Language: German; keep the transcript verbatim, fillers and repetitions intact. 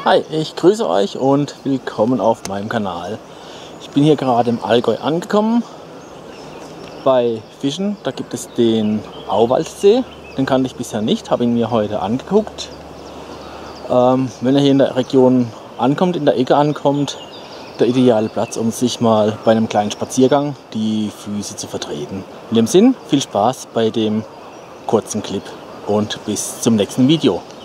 Hi, ich grüße euch und willkommen auf meinem Kanal. Ich bin hier gerade im Allgäu angekommen bei Fischen. Da gibt es den Auwaldsee, den kannte ich bisher nicht, habe ihn mir heute angeguckt. Ähm, wenn ihr hier in der Region ankommt, in der Ecke ankommt, der ideale Platz, um sich mal bei einem kleinen Spaziergang die Füße zu vertreten. In dem Sinn, viel Spaß bei dem kurzen Clip und bis zum nächsten Video.